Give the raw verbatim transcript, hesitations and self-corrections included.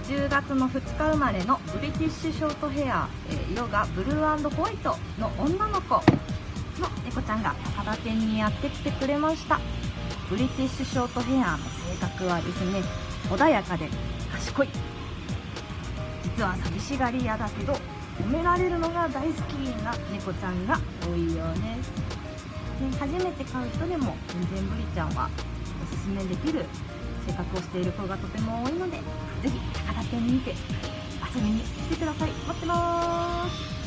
じゅうがつのふつか生まれのブリティッシュショートヘア、えー、色がブルー&ホワイトの女の子の猫ちゃんが高田店にやってきてくれました。ブリティッシュショートヘアの性格はですね、穏やかで賢い、実は寂しがり屋だけど褒められるのが大好きな猫ちゃんが多いようです。で、初めて飼う人でも全然ブリちゃんはおすすめできる性格をしている子がとても多いので、ぜひ高田店にて遊びに来てください。待ってまーす。